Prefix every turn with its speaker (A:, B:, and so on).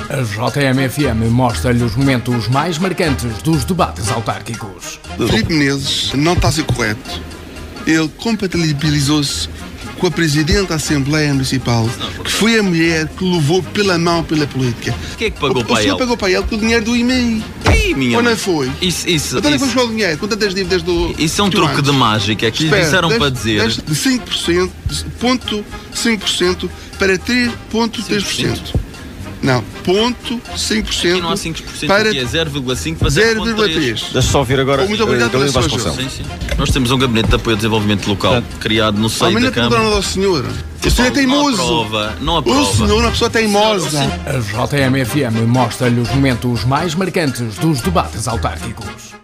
A: A JMFM mostra-lhe os momentos mais marcantes dos debates autárquicos.
B: Filipe Menezes não está a ser correto. Ele compatibilizou-se com a Presidente da Assembleia Municipal, que foi a mulher que levou pela mão pela política.
C: Quem é que pagou para ele?
B: O senhor pagou para ele com o dinheiro do IMEI. Ou não foi?
C: Isso.
B: Então nem vamos falar o dinheiro, com tantas dívidas do...
C: Isso é um truque de mágica que lhe disseram para dizer.
B: De 5%, 0,5% para 3,3%. Não, 0,5%.
C: Não há 5%,
B: para
C: que é 0,5% para
B: 0,3%.
D: Deixa só ouvir agora.
B: Muito obrigado pela sua ajuda.
C: Sim. Nós temos um gabinete de apoio ao desenvolvimento local criado no seio da Câmara.
B: Ao senhor. O senhor é teimoso.
C: Não aprova.
B: O senhor é uma pessoa teimosa.
A: A JMFM mostra-lhe os momentos mais marcantes dos debates autárquicos.